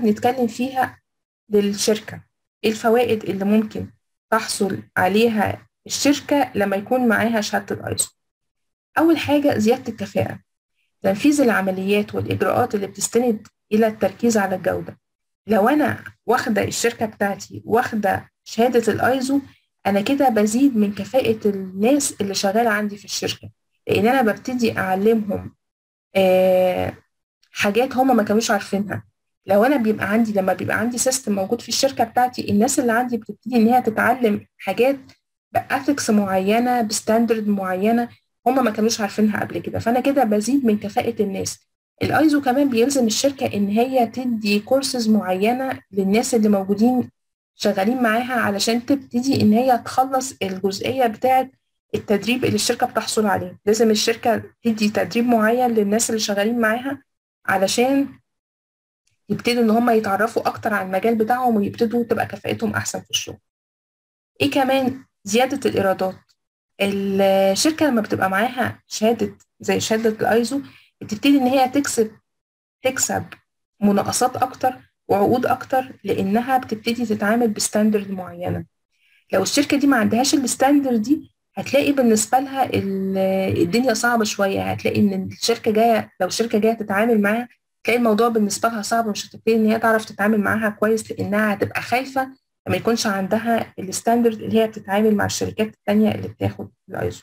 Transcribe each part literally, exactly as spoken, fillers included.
بنتكلم فيها للشركة. ايه الفوائد اللي ممكن تحصل عليها الشركة لما يكون معاها شهادة الايزو؟ أول حاجة زيادة الكفاءة، تنفيذ العمليات والإجراءات اللي بتستند إلى التركيز على الجودة. لو أنا واخدة الشركة بتاعتي واخدة شهادة الايزو، أنا كده بزيد من كفاءة الناس اللي شغالة عندي في الشركة، لأن أنا ببتدي أعلمهم آه حاجات هما ما كانوش عارفينها. لو أنا بيبقى عندي لما بيبقى عندي سيستم موجود في الشركة بتاعتي، الناس اللي عندي بتبتدي إن هي تتعلم حاجات بأثكس معينة بستاندرد معينة هما ما كانوش عارفينها قبل كده، فأنا كده بزيد من كفاءة الناس. الايزو كمان بيلزم الشركة إن هي تدي كورسز معينة للناس اللي موجودين شغالين معاها، علشان تبتدي إن هي تخلص الجزئية بتاعة التدريب اللي الشركة بتحصل عليه. لازم الشركة تدي تدريب معين للناس اللي شغالين معاها علشان يبتدوا إن هما يتعرفوا أكتر عن المجال بتاعهم ويبتدوا تبقى كفاءتهم أحسن في الشغل. إيه كمان؟ زيادة الإيرادات. الشركة لما بتبقى معاها شهادة زي شهادة الايزو، بتبتدي ان هي تكسب تكسب مناقصات اكتر وعقود اكتر، لانها بتبتدي تتعامل بستاندرد معينة. لو الشركة دي ما عندهاش الستاندرد دي، هتلاقي بالنسبة لها الدنيا صعبة شوية. هتلاقي ان الشركة جاية لو الشركة جاية تتعامل معاها، تلاقي الموضوع بالنسبة لها صعب، مش هتبتدي ان هي تعرف تتعامل معاها كويس، لانها هتبقى خايفة لما يكونش عندها الستاندرد اللي هي بتتعامل مع الشركات التانية اللي بتاخد الايزو.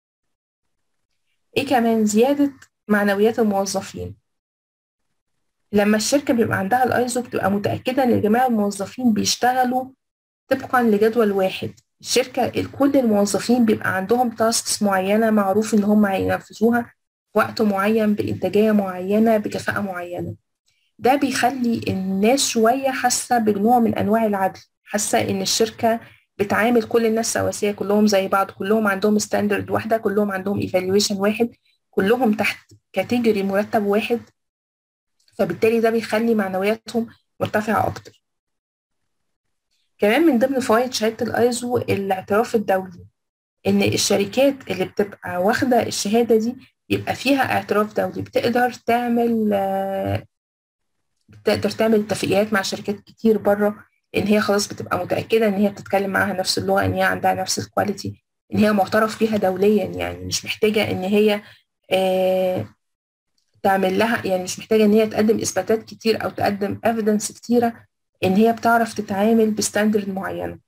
ايه كمان؟ زيادة معنويات الموظفين. لما الشركة بيبقى عندها الايزو، بتبقى متأكدة ان جميع الموظفين بيشتغلوا طبقا لجدول واحد. الشركة كل الموظفين بيبقى عندهم تاسكس معينة معروف ان هم هينفذوها في وقت معين بإنتاجية معينة بكفاءة معينة. ده بيخلي الناس شوية حاسة بنوع من أنواع العدل، حاسة إن الشركة بتعامل كل الناس سواسية، كلهم زي بعض، كلهم عندهم ستاندرد واحدة، كلهم عندهم ايفالويشن واحد، كلهم تحت كاتيجوري مرتب واحد. فبالتالي ده بيخلي معنوياتهم مرتفعة أكتر. كمان من ضمن فوائد شهادة الايزو الاعتراف الدولي، إن الشركات اللي بتبقى واخدة الشهادة دي يبقى فيها اعتراف دولي، بتقدر تعمل بتقدر تعمل اتفاقيات مع شركات كتير بره، ان هي خلاص بتبقى متاكده ان هي بتتكلم معاها نفس اللغه، ان هي عندها نفس الكواليتي، ان هي معترف بيها دوليا. يعني مش محتاجه ان هي آه تعمل لها، يعني مش محتاجه ان هي تقدم اثباتات كتير او تقدم ايفيدنس كتيره، ان هي بتعرف تتعامل بستاندرد معينه.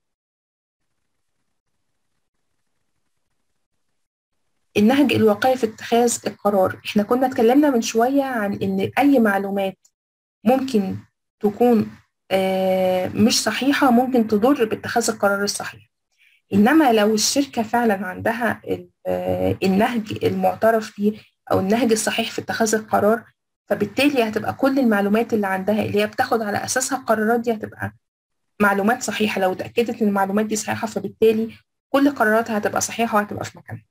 النهج الواقعي في اتخاذ القرار. احنا كنا اتكلمنا من شويه عن ان اي معلومات ممكن تكون آه، مش صحيحة ممكن تضر باتخاذ القرار الصحيح. إنما لو الشركة فعلا عندها آه، النهج المعترف بيه أو النهج الصحيح في اتخاذ القرار، فبالتالي هتبقى كل المعلومات اللي عندها اللي هي بتاخد على أساسها القرارات دي هتبقى معلومات صحيحة. لو اتأكدت إن المعلومات دي صحيحة، فبالتالي كل قراراتها هتبقى صحيحة وهتبقى في مكانها.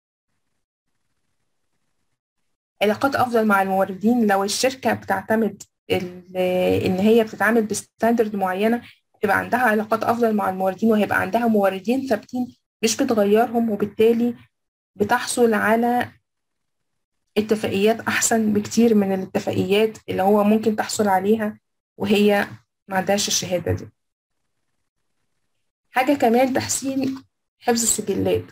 علاقات أفضل مع الموردين. لو الشركة بتعتمد إن هي بتتعامل بستاندرد معينة، يبقى عندها علاقات أفضل مع الموردين، وهيبقى عندها موردين ثابتين مش بتغيرهم، وبالتالي بتحصل على اتفاقيات أحسن بكتير من الاتفاقيات اللي هو ممكن تحصل عليها وهي ما عندهاش الشهادة دي. حاجة كمان، تحسين حفظ السجلات.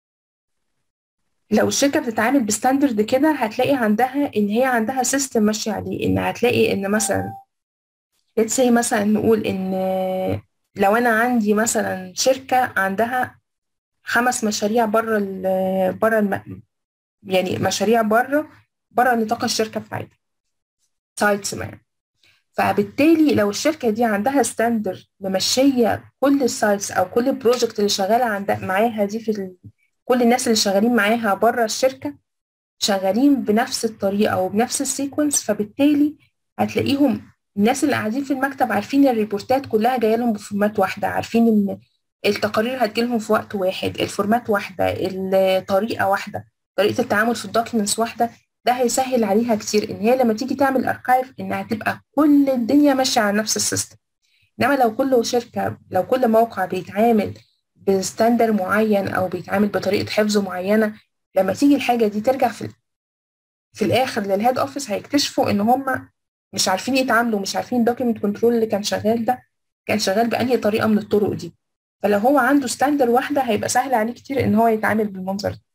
لو الشركة بتتعامل بستاندرد كده، هتلاقي عندها إن هي عندها سيستم ماشي عليه، إن هتلاقي إن مثلا let's say مثلا نقول إن لو أنا عندي مثلا شركة عندها خمس مشاريع بره ال بره الم يعني مشاريع بره بره نطاق الشركة بتاعتها، سايتس معايا. فبالتالي لو الشركة دي عندها ستاندرد ممشية كل السايتس أو كل البروجكت اللي شغالة عندها معاها دي في ال... كل الناس اللي شغالين معاها بره الشركة شغالين بنفس الطريقة وبنفس السيكونس، فبالتالي هتلاقيهم الناس اللي قاعدين في المكتب عارفين الريبورتات كلها جايه لهم بفورمات واحده، عارفين ان التقارير هتجيلهم في وقت واحد، الفورمات واحده، الطريقه واحده، طريقه التعامل في الدوكيومنتس واحده. ده هيسهل عليها كتير ان هي لما تيجي تعمل اركايف انها تبقى كل الدنيا ماشيه على نفس السيستم. انما لو كل شركه لو كل موقع بيتعامل بستاندر معين او بيتعامل بطريقه حفظ معينه، لما تيجي الحاجه دي ترجع في في الاخر للهيد اوفيس، هيكتشفوا ان هم مش عارفين يتعاملوا، مش عارفين الدوكيمنت كنترول اللي كان شغال ده كان شغال بأنهي طريقة من الطرق دي. فلو هو عنده ستاندر واحدة هيبقى سهل عليه كتير إن هو يتعامل بالمنظر ده.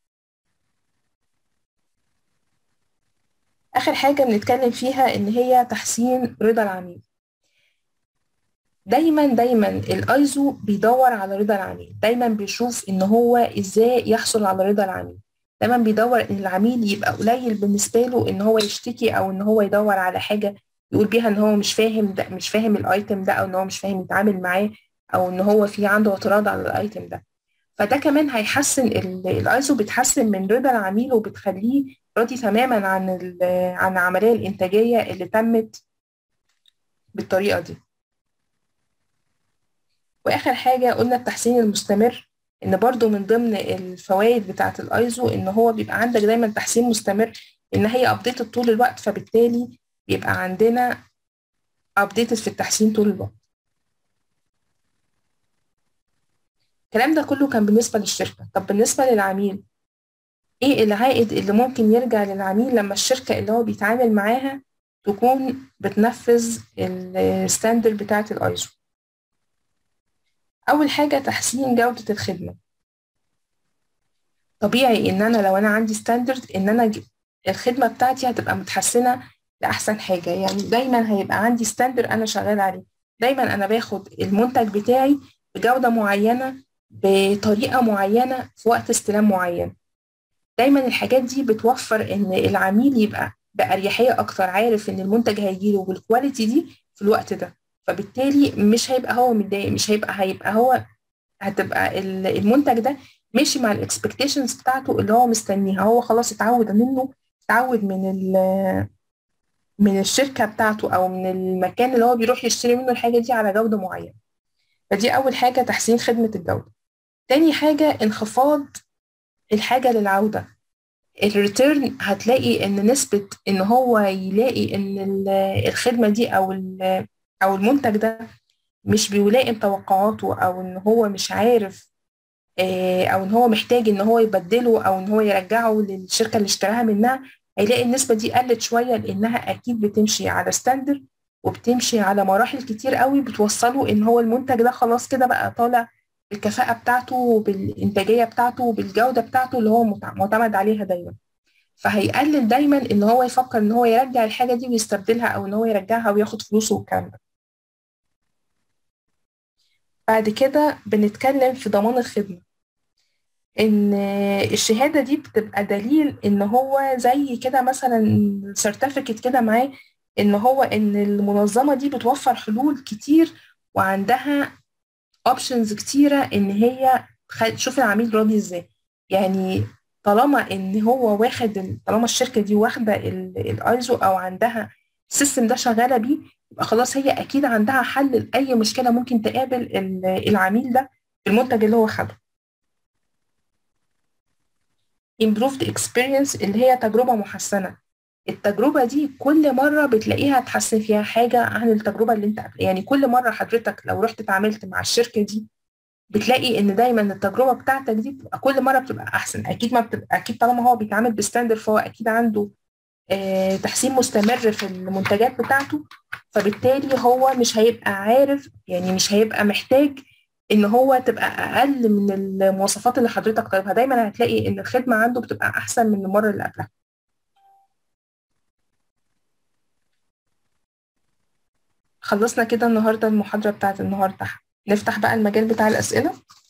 آخر حاجة بنتكلم فيها إن هي تحسين رضا العميل. دايما دايما الايزو بيدور على رضا العميل، دايما بيشوف ان هو ازاي يحصل على رضا العميل، دايما بيدور ان العميل يبقى قليل بالنسبه له ان هو يشتكي او ان هو يدور على حاجه يقول بيها ان هو مش فاهم ده، مش فاهم الايتم ده، او ان هو مش فاهم يتعامل معاه، او ان هو في عنده اعتراض على الايتم ده. فده كمان هيحسن الايزو، بتحسن من رضا العميل وبتخليه راضي تماما عن عن العمليه الانتاجيه اللي تمت بالطريقه دي. واخر حاجه قلنا التحسين المستمر، ان برضو من ضمن الفوائد بتاعه الايزو ان هو بيبقى عندك دايما تحسين مستمر، ان هي ابديتد طول الوقت، فبالتالي بيبقى عندنا ابديتد في التحسين طول الوقت. الكلام ده كله كان بالنسبه للشركه. طب بالنسبه للعميل، ايه العائد اللي ممكن يرجع للعميل لما الشركه اللي هو بيتعامل معاها تكون بتنفذ الستاندرد بتاعه الايزو؟ اول حاجه تحسين جوده الخدمه. طبيعي ان انا لو انا عندي ستاندرد ان انا ج- الخدمه بتاعتي هتبقى متحسنه لاحسن حاجه، يعني دايما هيبقى عندي ستاندرد انا شغال عليه، دايما انا باخد المنتج بتاعي بجوده معينه بطريقه معينه في وقت استلام معين. دايما الحاجات دي بتوفر ان العميل يبقى بأريحية اكتر، عارف ان المنتج هيجيله بالكواليتي دي في الوقت ده، فبالتالي مش هيبقى هو متضايق، مش هيبقى هيبقى هو هتبقى ال- المنتج ده ماشي مع الاكسبكتيشنز بتاعته اللي هو مستنيها، هو خلاص اتعود منه، اتعود من ال من الشركة بتاعته او من المكان اللي هو بيروح يشتري منه الحاجة دي على جودة معينة. فدي اول حاجة، تحسين خدمة الجودة. تاني حاجة انخفاض الحاجة للعودة. الريتيرن هتلاقي ان نسبة ان هو يلاقي ان ال- الخدمة دي او ال- او المنتج ده مش بيلائم توقعاته، او ان هو مش عارف، آه، او ان هو محتاج ان هو يبدله او ان هو يرجعه للشركه اللي اشتراها منها، هيلاقي النسبه دي قلت شويه، لانها اكيد بتمشي على ستاندرد وبتمشي على مراحل كتير قوي بتوصله ان هو المنتج ده خلاص كده بقى طالع بالكفاءه بتاعته وبالانتاجيه بتاعته وبالجوده بتاعته اللي هو متع- معتمد عليها دايما. فهيقلل دايما ان هو يفكر ان هو يرجع الحاجه دي ويستبدلها او ان هو يرجعها وياخد فلوسه والكلام ده. بعد كده بنتكلم في ضمان الخدمه، ان الشهاده دي بتبقى دليل ان هو زي كده مثلا سيرتيفيكت كده معاه ان هو ان المنظمه دي بتوفر حلول كتير وعندها اوبشنز كتيره ان هي تخ- تشوف العميل راضي ازاي. يعني طالما ان هو واخد ال- طالما الشركه دي واخده الايزو او عندها السيستم ده شغاله بيه، يبقى خلاص هي اكيد عندها حل لاي مشكله ممكن تقابل ال- العميل ده في المنتج اللي هو خده. improved experience اللي هي تجربة محسنة. التجربة دي كل مرة بتلاقيها تحسن فيها حاجة عن التجربة اللي انت قبل. يعني كل مرة حضرتك لو رحت اتعاملت مع الشركة دي بتلاقي ان دايما التجربة بتاعتك دي بتبقى كل مرة بتبقى احسن. اكيد ما بتبقى، اكيد طالما هو بيتعامل بستاندر فهو اكيد عنده آه تحسين مستمر في المنتجات بتاعته، فبالتالي هو مش هيبقى عارف، يعني مش هيبقى محتاج ان هو تبقى اقل من المواصفات اللي حضرتك طالبها. دايما هتلاقي ان الخدمه عنده بتبقى احسن من المره اللي قبلها. خلصنا كده النهارده المحاضره بتاعت النهارده، نفتح بقى المجال بتاع الاسئله.